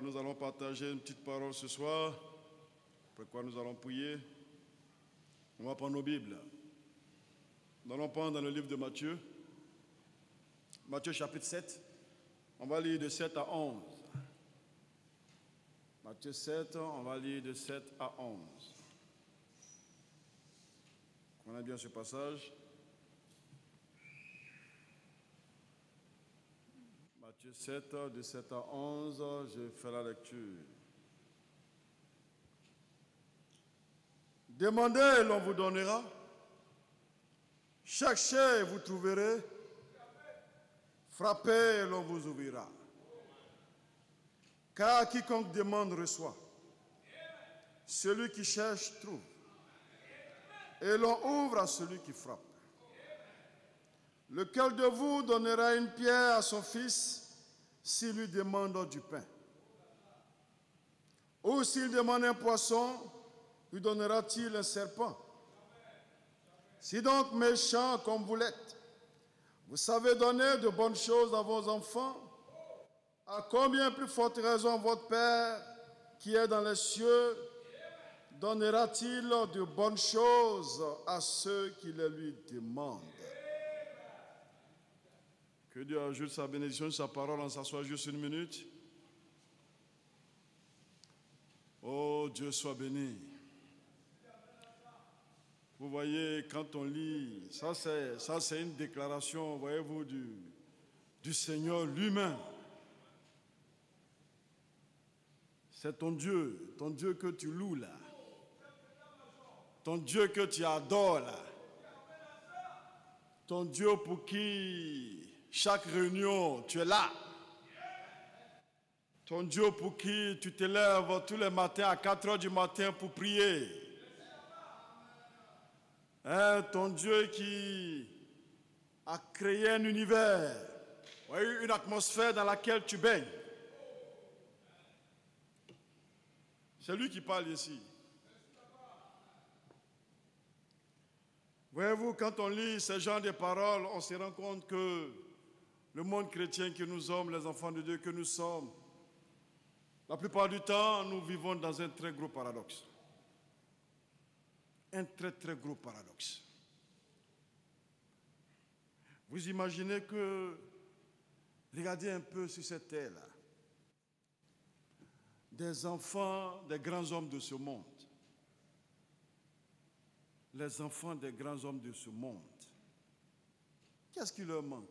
nous allons partager une petite parole ce soir, après quoi nous allons prier. On va prendre nos Bibles. Nous allons prendre dans le livre de Matthieu, Matthieu chapitre 7. On va lire de 7 à 11. Matthieu 7, on va lire de 7 à 11. Prenez bien ce passage. Matthieu 7, de 7 à 11, je fais la lecture. Demandez et l'on vous donnera. Cherchez et vous trouverez. Frappez et l'on vous ouvrira. Car quiconque demande reçoit. Celui qui cherche trouve. Et l'on ouvre à celui qui frappe. Lequel de vous donnera une pierre à son fils s'il lui demande du pain? Ou s'il demande un poisson, lui donnera-t-il un serpent? Si donc méchant comme vous l'êtes, vous savez donner de bonnes choses à vos enfants, à combien plus forte raison votre Père qui est dans les cieux donnera-t-il de bonnes choses à ceux qui les lui demandent? Que Dieu ajoute sa bénédiction, sa parole, on s'assoit juste une minute. Oh, Dieu soit béni. Vous voyez, quand on lit, ça c'est une déclaration, voyez-vous, du Seigneur lui-même. C'est ton Dieu que tu loues là. Ton Dieu que tu adores là. Ton Dieu pour qui chaque réunion tu es là. Ton Dieu pour qui tu te lèves tous les matins à 4 heures du matin pour prier. Ton Dieu qui a créé un univers, une atmosphère dans laquelle tu baignes. C'est lui qui parle ici. Voyez-vous, quand on lit ce genre de paroles, on se rend compte que le monde chrétien que nous sommes, les enfants de Dieu que nous sommes, la plupart du temps, nous vivons dans un très gros paradoxe. Un très très gros paradoxe. Vous imaginez que, regardez un peu sur cette terre-là, des enfants des grands hommes de ce monde, les enfants des grands hommes de ce monde, qu'est-ce qui leur manque?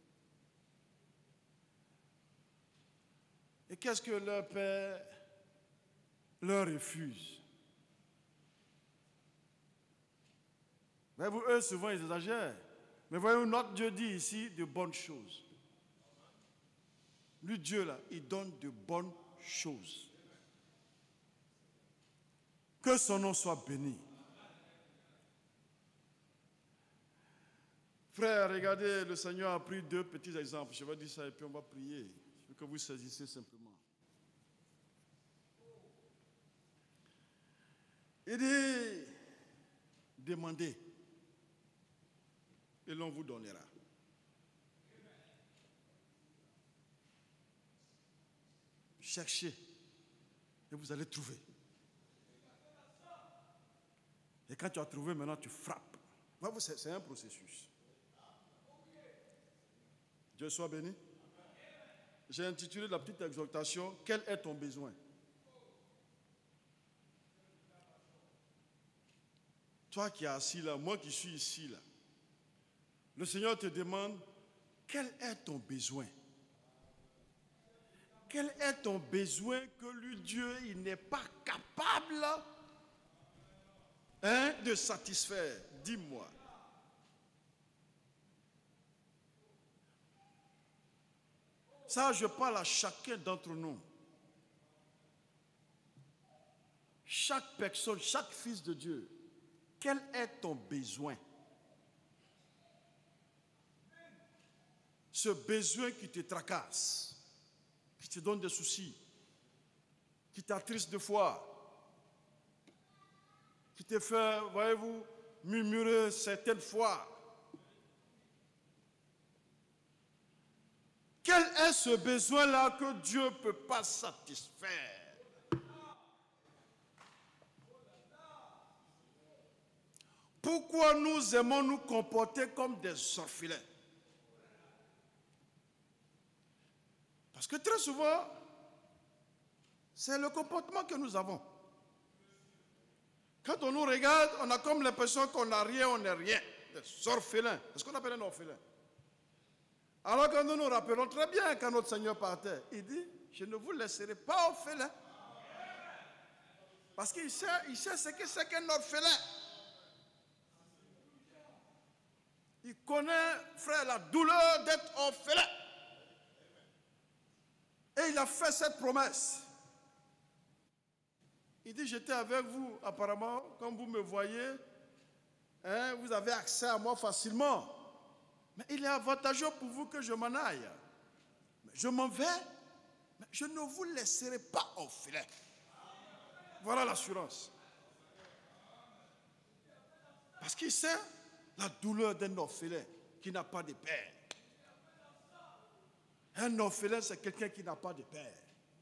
Et qu'est-ce que leur père leur refuse? Voyez-vous, eux, souvent, ils exagèrent. Mais voyez-vous, notre Dieu dit ici de bonnes choses. Lui, Dieu, là, il donne de bonnes choses. Que son nom soit béni. Frère, regardez, le Seigneur a pris 2 petits exemples. Je vais dire ça et puis on va prier. Je veux que vous saisissiez simplement. Il dit, demandez et l'on vous donnera. Cherchez et vous allez trouver. Et quand tu as trouvé, maintenant tu frappes. C'est un processus. Dieu soit béni. J'ai intitulé la petite exhortation, quel est ton besoin? Toi qui es assis là, moi qui suis ici là, le Seigneur te demande, quel est ton besoin? Quel est ton besoin que lui, Dieu, il n'est pas capable de satisfaire? Dis-moi. Ça, je parle à chacun d'entre nous. Chaque personne, chaque fils de Dieu, quel est ton besoin? Ce besoin qui te tracasse, qui te donne des soucis, qui t'attriste de foi, qui te fait, voyez-vous, murmurer certaines fois. Quel est ce besoin-là que Dieu ne peut pas satisfaire? Pourquoi nous aimons nous comporter comme des orphelins? Parce que très souvent, c'est le comportement que nous avons. Quand on nous regarde, on a comme l'impression qu'on n'a rien, on n'est rien. Des orphelins. C'est ce qu'on appelle un orphelin. Alors que nous nous rappelons très bien quand notre Seigneur partait, il dit, je ne vous laisserai pas orphelins. Parce qu'il sait ce que c'est qu'un orphelin. Il connaît, frère, la douleur d'être orphelin. Et il a fait cette promesse. Il dit, j'étais avec vous, apparemment, comme vous me voyez, hein, vous avez accès à moi facilement. Mais il est avantageux pour vous que je m'en aille. Je m'en vais, mais je ne vous laisserai pas orphelin. Voilà l'assurance. Parce qu'il sait la douleur d'un orphelin qui n'a pas de père. Un orphelin, c'est quelqu'un qui n'a pas de père.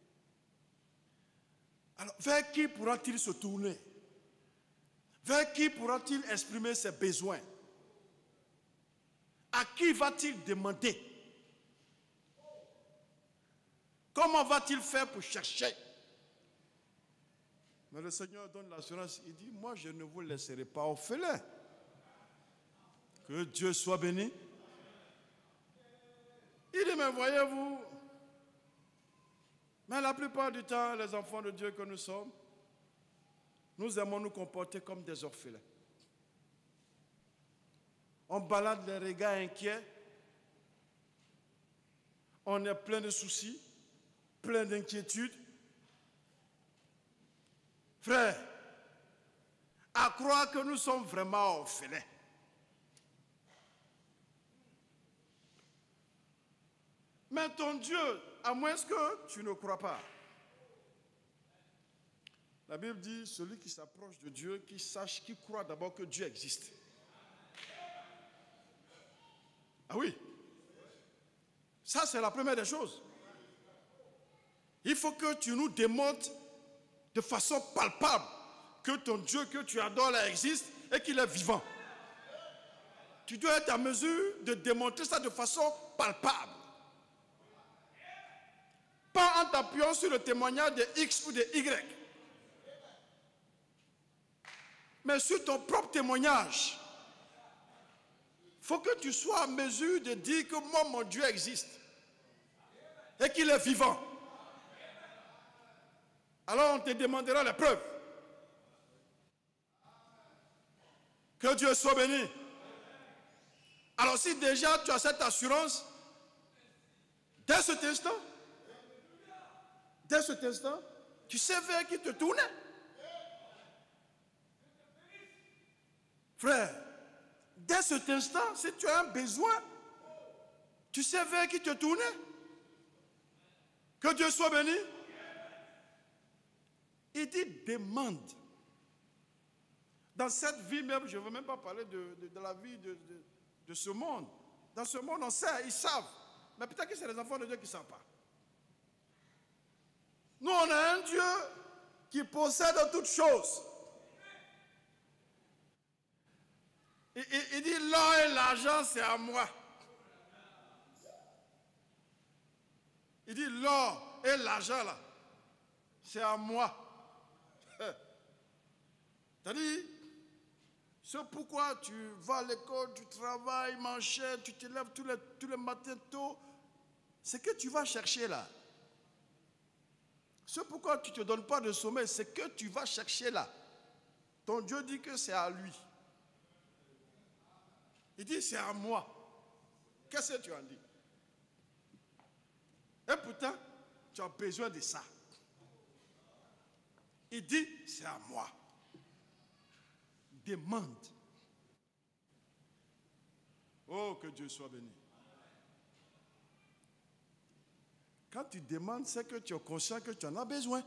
Alors, vers qui pourra-t-il se tourner? Vers qui pourra-t-il exprimer ses besoins? À qui va-t-il demander? Comment va-t-il faire pour chercher? Mais le Seigneur donne l'assurance, il dit, moi je ne vous laisserai pas orphelin. Que Dieu soit béni. Il dit, mais voyez-vous, mais la plupart du temps, les enfants de Dieu que nous sommes, nous aimons nous comporter comme des orphelins. On balade les regards inquiets, on est plein de soucis, plein d'inquiétudes. Frère, à croire que nous sommes vraiment orphelins. Mais ton Dieu, à moins que tu ne crois pas. La Bible dit, celui qui s'approche de Dieu, qui sache, qui croit d'abord que Dieu existe. Ah oui. Ça, c'est la première des choses. Il faut que tu nous démontres de façon palpable que ton Dieu que tu adores là existe et qu'il est vivant. Tu dois être en mesure de démontrer ça de façon palpable. Pas en t'appuyant sur le témoignage de X ou de Y. Mais sur ton propre témoignage. Il faut que tu sois en mesure de dire que moi, mon Dieu existe. Et qu'il est vivant. Alors on te demandera les preuves. Que Dieu soit béni. Alors si déjà tu as cette assurance, dès cet instant, tu sais vers qui te tourner. Frère, dès cet instant, si tu as un besoin, tu sais vers qui te tourner. Que Dieu soit béni. Il dit demande. Dans cette vie même, je ne veux même pas parler de la vie de ce monde. Dans ce monde, on sait, ils savent. Mais peut-être que c'est les enfants de Dieu qui ne savent pas. Nous, on a un Dieu qui possède toutes choses. Il dit, l'or et l'argent, c'est à moi. Il dit, l'or et l'argent, là, c'est à moi. C'est-à-dire, c'est pourquoi tu vas à l'école, tu travailles, m'enchaînes, tu te lèves tous les matins tôt. C'est que tu vas chercher là. C'est pourquoi tu ne te donnes pas de sommeil, c'est que tu vas chercher là. Ton Dieu dit que c'est à lui. Il dit c'est à moi. Qu'est-ce que tu en dis? Et pourtant, tu as besoin de ça. Il dit c'est à moi. Demande. Oh, que Dieu soit béni. Quand tu demandes, c'est que tu es conscient que tu en as besoin.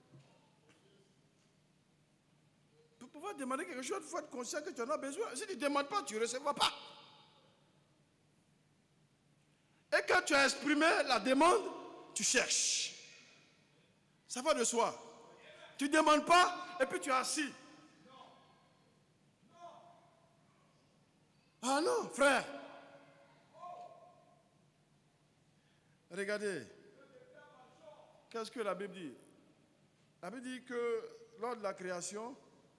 Pour pouvoir demander quelque chose, il faut être conscient que tu en as besoin. Si tu ne demandes pas, tu ne recevras pas. Et que tu as exprimé la demande, tu cherches. Ça va de soi. Tu ne demandes pas et puis tu es assis. Ah non, frère. Regardez. Qu'est-ce que la Bible dit? La Bible dit que lors de la création,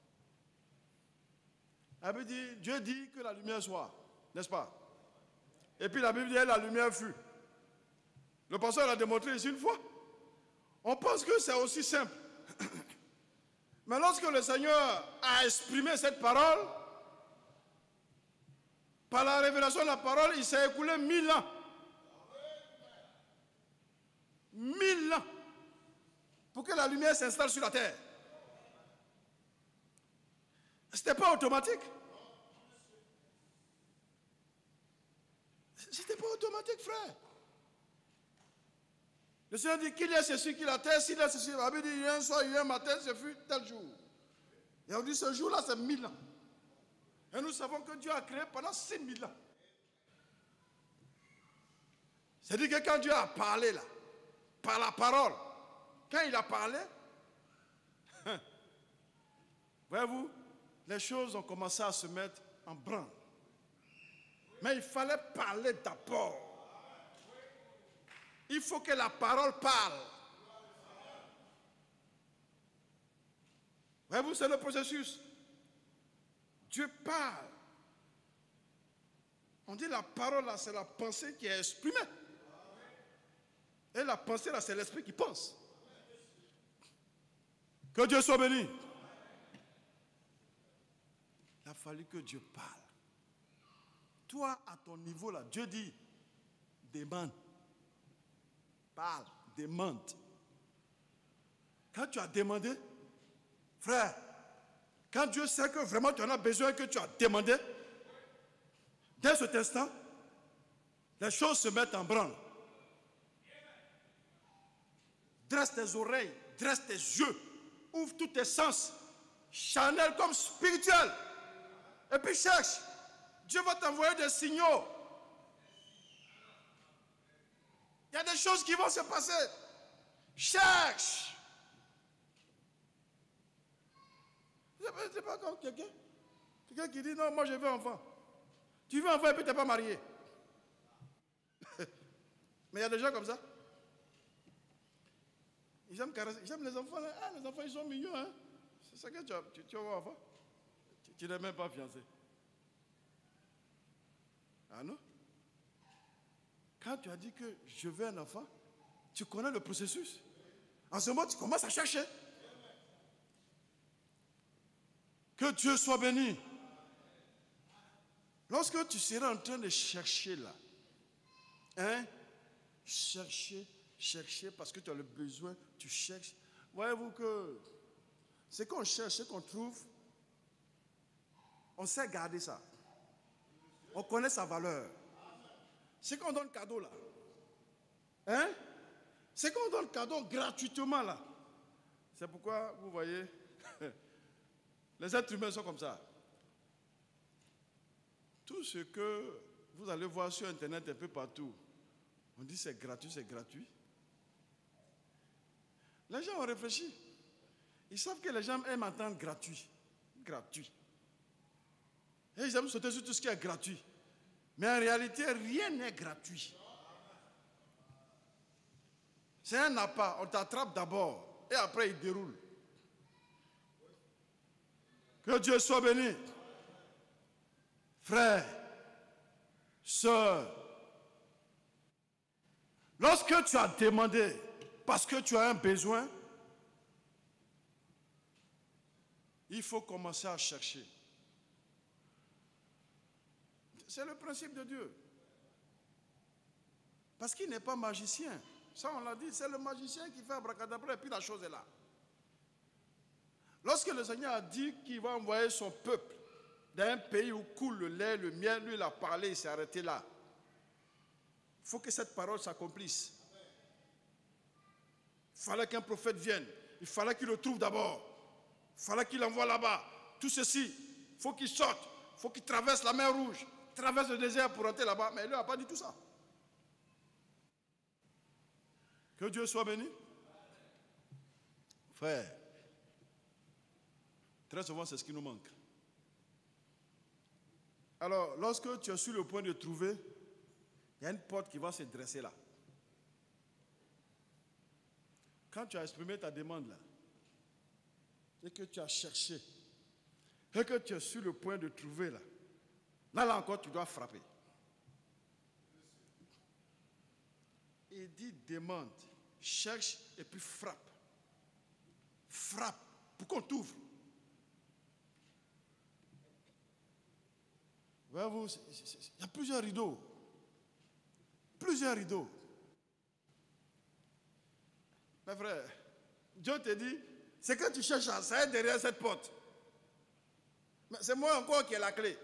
la Bible dit, Dieu dit que la lumière soit, n'est-ce pas? Et puis la Bible dit, la lumière fut. Le pasteur l'a démontré ici une fois. On pense que c'est aussi simple. Mais lorsque le Seigneur a exprimé cette parole, par la révélation de la parole, il s'est écoulé 1000 ans. 1000 ans. Pour que la lumière s'installe sur la terre. Ce n'était pas automatique. Ce n'était pas automatique, frère. Le Seigneur dit qu'il y a ceci, qu'il y a la terre, s'il y a ceci. La Bible dit, il y a un soir, il y a un matin, ce fut tel jour. Et on dit, ce jour-là, c'est 1000 ans. Et nous savons que Dieu a créé pendant 6000 ans. C'est-à-dire que quand Dieu a parlé là, par la parole, quand il a parlé, voyez-vous, les choses ont commencé à se mettre en branle. Mais il fallait parler d'abord. Il faut que la parole parle. Voyez-vous, c'est le processus. Dieu parle. On dit la parole là, c'est la pensée qui est exprimée. Et la pensée là, c'est l'esprit qui pense. Que Dieu soit béni. Il a fallu que Dieu parle. Toi, à ton niveau là, Dieu dit, demande. Parle, demande. Quand tu as demandé, frère, quand Dieu sait que vraiment tu en as besoin, que tu as demandé, dès cet instant, les choses se mettent en branle. Dresse tes oreilles, dresse tes yeux, ouvre tous tes sens, charnel comme spirituel. Et puis cherche. Dieu va t'envoyer des signaux. Il y a des choses qui vont se passer. Cherche. C'est pas comme quelqu'un qui dit non, moi je veux enfant. Tu veux enfant et puis tu n'es pas marié. Mais il y a des gens comme ça. Ils aiment les enfants. Là. Ah, les enfants ils sont mignons. Hein? C'est ça que tu as enfant. Tu n'es même pas fiancé. Ah non? Quand tu as dit que je veux un enfant, tu connais le processus. En ce moment, tu commences à chercher. Que Dieu soit béni. Lorsque tu seras en train de chercher là, hein, chercher, parce que tu as le besoin, tu cherches. Voyez-vous que ce qu'on cherche, ce qu'on trouve, on sait garder ça. On connaît sa valeur. C'est qu'on donne cadeau là. Hein? C'est qu'on donne cadeau gratuitement là. C'est pourquoi, vous voyez, les êtres humains sont comme ça. Tout ce que vous allez voir sur Internet un peu partout, on dit c'est gratuit, c'est gratuit. Les gens ont réfléchi. Ils savent que les gens aiment entendre gratuit. Gratuit. Et ils aiment sauter sur tout ce qui est gratuit. Mais en réalité, rien n'est gratuit. C'est un appât. On t'attrape d'abord et après il déroule. Que Dieu soit béni. Frères, sœurs, lorsque tu as demandé parce que tu as un besoin, il faut commencer à chercher. C'est le principe de Dieu. Parce qu'il n'est pas magicien. Ça, on l'a dit, c'est le magicien qui fait abracadabra et puis la chose est là. Lorsque le Seigneur a dit qu'il va envoyer son peuple dans un pays où coule le lait, le miel, lui il a parlé, il s'est arrêté là. Il faut que cette parole s'accomplisse. Il fallait qu'un prophète vienne. Il fallait qu'il le trouve d'abord. Il fallait qu'il l'envoie là-bas. Tout ceci, il faut qu'il sorte. Il faut qu'il traverse la mer Rouge. Traverse le désert pour rentrer là-bas. Mais il n'a pas dit tout ça. Que Dieu soit béni. Frère, très souvent c'est ce qui nous manque. Alors, lorsque tu es sur le point de trouver, il y a une porte qui va se dresser là. Quand tu as exprimé ta demande là, et que tu as cherché, et que tu es sur le point de trouver là, là encore tu dois frapper. Il dit demande, cherche et puis frappe. Frappe pour qu'on t'ouvre. Voyez-vous, il y a plusieurs rideaux. Plusieurs rideaux. Mes frères, Dieu te dit, c'est que tu cherches à ça derrière cette porte. Mais c'est moi encore qui ai la clé.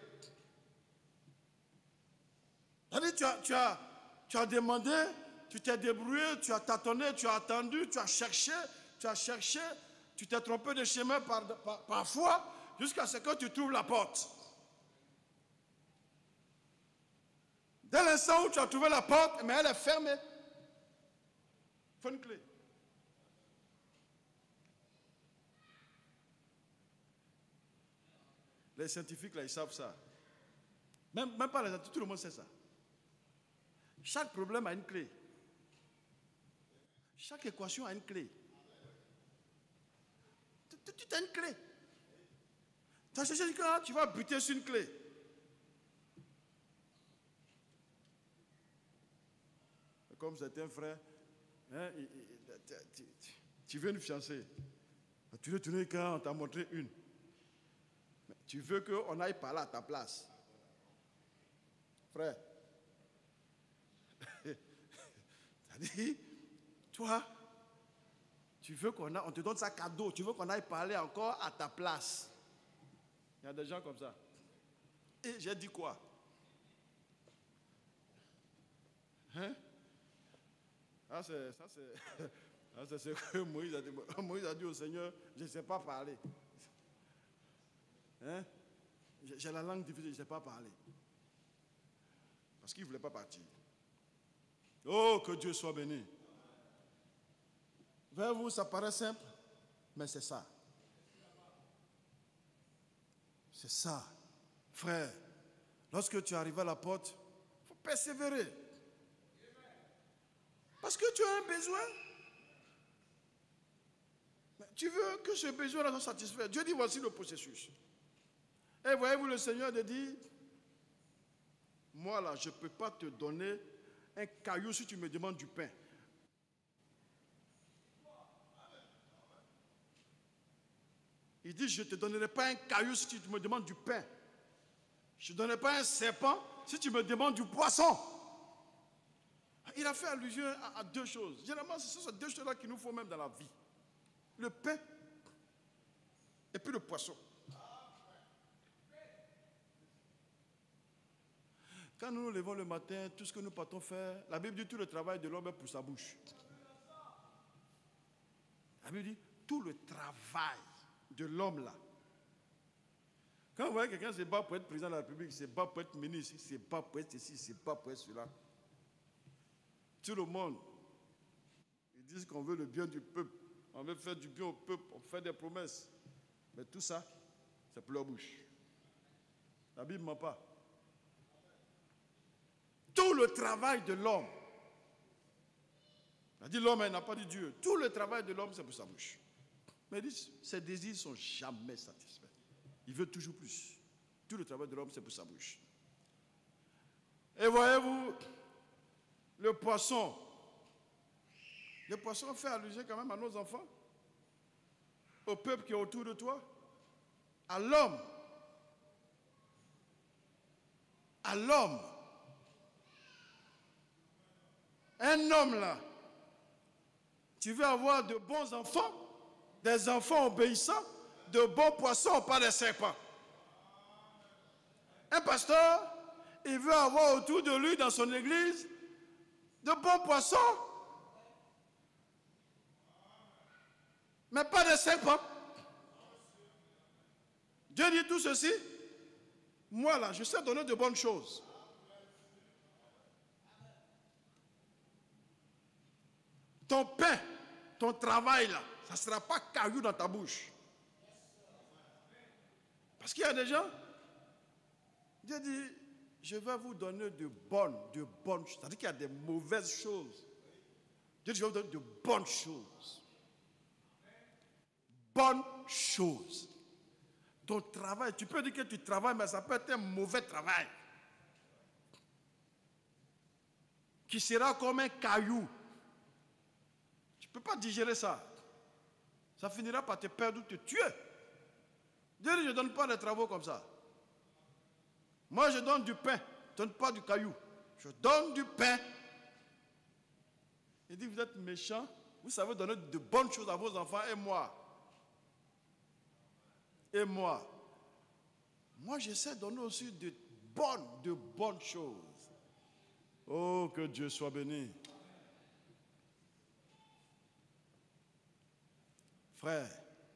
Tu as demandé, tu t'es débrouillé, tu as tâtonné, tu as attendu, tu as cherché, tu t'es trompé de chemin parfois, jusqu'à ce que tu trouves la porte. Dès l'instant où tu as trouvé la porte, mais elle est fermée, il faut une clé. Les scientifiques, là, ils savent ça. Même pas les scientifiques, tout le monde sait ça. Chaque problème a une clé. Chaque équation a une clé. Tu as une clé. Tu as cherché une clé, tu vas buter sur une clé. Comme certains frères, hein, tu veux une fiancée. Tu veux tourner quand on t'a montré une. Mais tu veux qu'on aille par là à ta place. Frère, c'est-à-dire, toi, tu veux on te donne ça cadeau, tu veux qu'on aille parler encore à ta place. Il y a des gens comme ça. Et j'ai dit quoi? Hein? C'est ce que Moïse a dit. Moïse a dit au Seigneur, je ne sais pas parler. Hein? J'ai la langue difficile, je ne sais pas parler. Parce qu'il ne voulait pas partir. Oh, que Dieu soit béni. Vers vous, ça paraît simple, mais c'est ça. C'est ça. Frère, lorsque tu arrives à la porte, il faut persévérer. Parce que tu as un besoin. Mais tu veux que ce besoin-là soit satisfait. Dieu dit, voici le processus. Et voyez-vous, le Seigneur te dit, moi là, je ne peux pas te donner un caillou si tu me demandes du pain. Il dit, je ne te donnerai pas un caillou si tu me demandes du pain. Je ne te donnerai pas un serpent si tu me demandes du poisson. Il a fait allusion à deux choses. Généralement, ce sont ces deux choses-là qu'il nous faut même dans la vie. Le pain et puis le poisson. Quand nous nous levons le matin, tout ce que nous partons faire, la Bible dit tout le travail de l'homme est pour sa bouche. La Bible dit tout le travail de l'homme là. Quand vous voyez quelqu'un se bat pour être président de la République, se bat pour être ministre, se bat pour être ceci, se bat pour être cela. Tout le monde, ils disent qu'on veut le bien du peuple, on veut faire du bien au peuple, on fait des promesses. Mais tout ça, c'est pour leur bouche. La Bible ne ment pas. Tout le travail de l'homme, il a dit l'homme, il n'a pas dit Dieu. Tout le travail de l'homme, c'est pour sa bouche. Mais il dit, ses désirs ne sont jamais satisfaits. Il veut toujours plus. Tout le travail de l'homme, c'est pour sa bouche. Et voyez-vous, le poisson fait allusion quand même à nos enfants, au peuple qui est autour de toi, à l'homme. À l'homme. Un homme là, tu veux avoir de bons enfants, des enfants obéissants, de bons poissons, pas des serpents. Un pasteur, il veut avoir autour de lui, dans son église, de bons poissons, mais pas des serpents. Dieu dit tout ceci, moi là, je sais donner de bonnes choses. ton pain, ton travail là, ça ne sera pas caillou dans ta bouche. Parce qu'il y a des gens, Dieu dit, je vais vous donner de bonnes choses. C'est-à-dire qu'il y a des mauvaises choses. Dieu dit, je vais vous donner de bonnes choses. Bonnes choses. Ton travail, tu peux dire que tu travailles, mais ça peut être un mauvais travail. Qui sera comme un caillou. Tu ne peux pas digérer ça. Ça finira par te perdre ou te tuer. Dieu dit, je ne donne pas des travaux comme ça. Moi, je donne du pain, je ne donne pas du caillou. Je donne du pain. Il dit, vous êtes méchants, vous savez donner de bonnes choses à vos enfants et moi. Et moi. Moi, j'essaie de donner aussi de bonnes choses. Oh, que Dieu soit béni. Frère,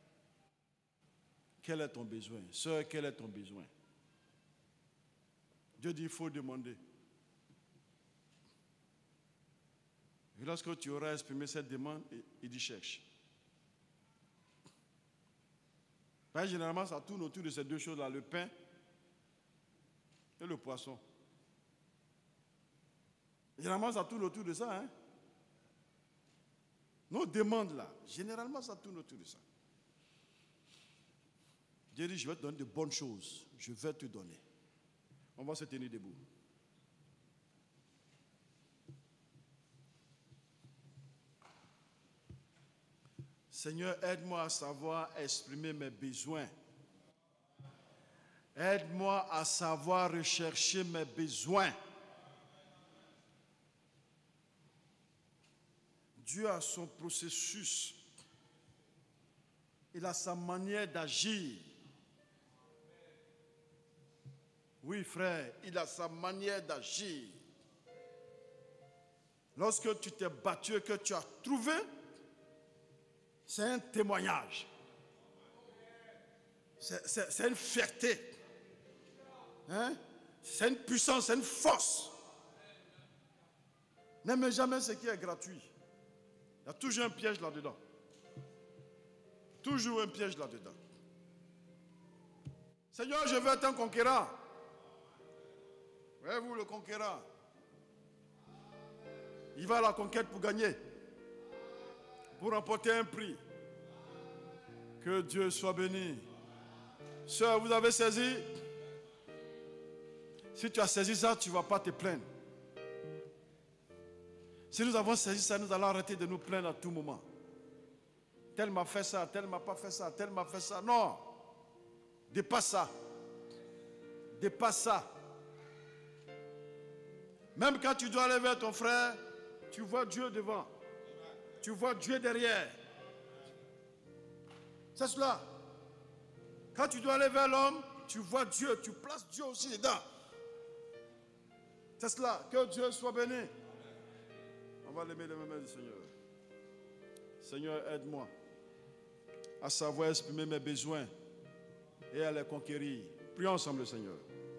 quel est ton besoin? Sœur, quel est ton besoin? Dieu dit, il faut demander. Et lorsque tu auras exprimé cette demande, il dit, cherche. Parce que généralement, ça tourne autour de ces deux choses-là, le pain et le poisson. Généralement, ça tourne autour de ça. Hein? Nos demandes là, généralement, ça tourne autour de ça. Dieu dit, je vais te donner de bonnes choses. Je vais te donner. On va se tenir debout. Seigneur, aide-moi à savoir exprimer mes besoins. Aide-moi à savoir rechercher mes besoins. Dieu a son processus. Il a sa manière d'agir. Oui, frère, il a sa manière d'agir. Lorsque tu t'es battu et que tu as trouvé, c'est un témoignage. C'est une fierté. Hein? C'est une puissance, c'est une force. N'aimez jamais ce qui est gratuit. Il y a toujours un piège là-dedans. Toujours un piège là-dedans. Seigneur, je veux être un conquérant. Voyez-vous le conquérant? Il va à la conquête pour gagner. Pour remporter un prix. Que Dieu soit béni. Sœur, vous avez saisi? Si tu as saisi ça, tu ne vas pas te plaindre. Si nous avons saisi ça, nous allons arrêter de nous plaindre à tout moment. Tel m'a fait ça, tel m'a pas fait ça, tel m'a fait ça. Non. Dépasse ça. Dépasse ça. Même quand tu dois aller vers ton frère, tu vois Dieu devant. Tu vois Dieu derrière. C'est cela. Quand tu dois aller vers l'homme, tu vois Dieu. Tu places Dieu aussi dedans. C'est cela. Que Dieu soit béni. On va l'aimer les mains du Seigneur. Seigneur, aide-moi à savoir exprimer mes besoins et à les conquérir. Prions ensemble, Seigneur.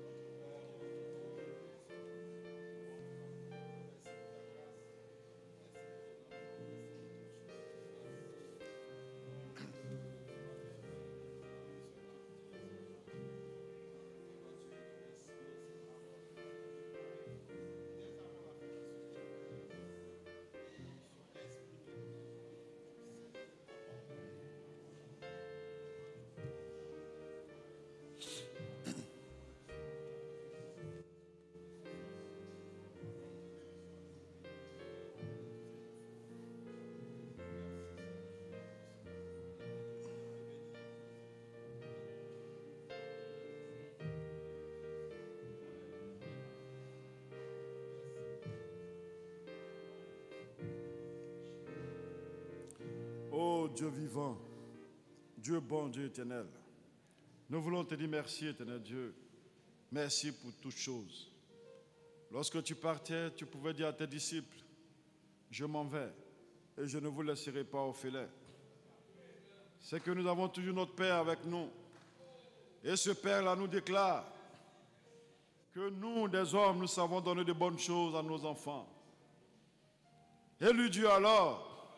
Oh Dieu vivant, Dieu bon, Dieu éternel, nous voulons te dire merci, éternel Dieu. Merci pour toutes choses. Lorsque tu partais, tu pouvais dire à tes disciples, je m'en vais et je ne vous laisserai pas au filet. C'est que nous avons toujours notre Père avec nous. Et ce Père-là nous déclare que nous, des hommes, nous savons donner de bonnes choses à nos enfants. Et lui dit alors,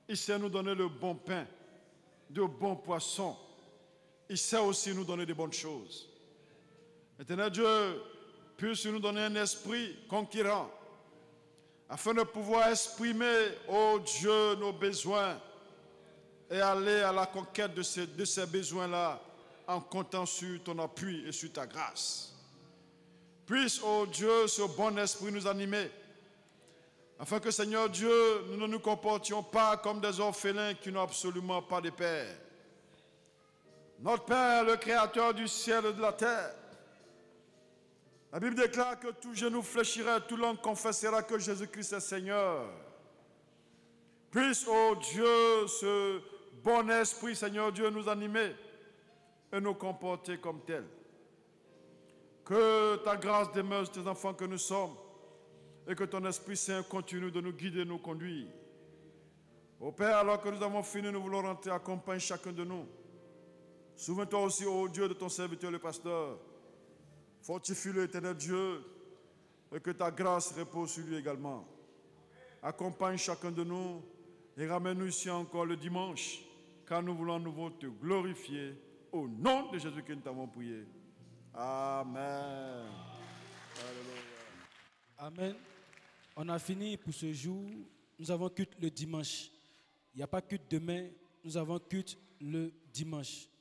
Il sait nous donner le bon pain, de bons poissons. Il sait aussi nous donner de bonnes choses. Éternel Dieu, puisse nous donner un esprit conquérant, afin de pouvoir exprimer, ô Dieu, nos besoins et aller à la conquête de ces besoins-là en comptant sur ton appui et sur ta grâce. Puisse, ô Dieu, ce bon esprit nous animer, afin que, Seigneur Dieu, nous ne nous comportions pas comme des orphelins qui n'ont absolument pas de père. Notre Père, le Créateur du ciel et de la terre, la Bible déclare que tout genou fléchira, tout langue confessera que Jésus-Christ est Seigneur. Puisse, ô Dieu, ce bon esprit, Seigneur Dieu, nous animer et nous comporter comme tels. Que ta grâce demeure sur tes enfants que nous sommes et que ton Esprit Saint continue de nous guider et nous conduire. Ô Père, alors que nous avons fini, nous voulons rentrer, accompagne chacun de nous. Souviens-toi aussi, ô Dieu, de ton serviteur le pasteur. Fortifie-le, éternel Dieu, et que ta grâce repose sur lui également. Accompagne chacun de nous et ramène-nous ici encore le dimanche, car nous voulons à nouveau te glorifier. Au nom de Jésus que nous t'avons prié. Amen. Amen. On a fini pour ce jour. Nous avons culte le dimanche. Il n'y a pas culte demain, nous avons culte le dimanche.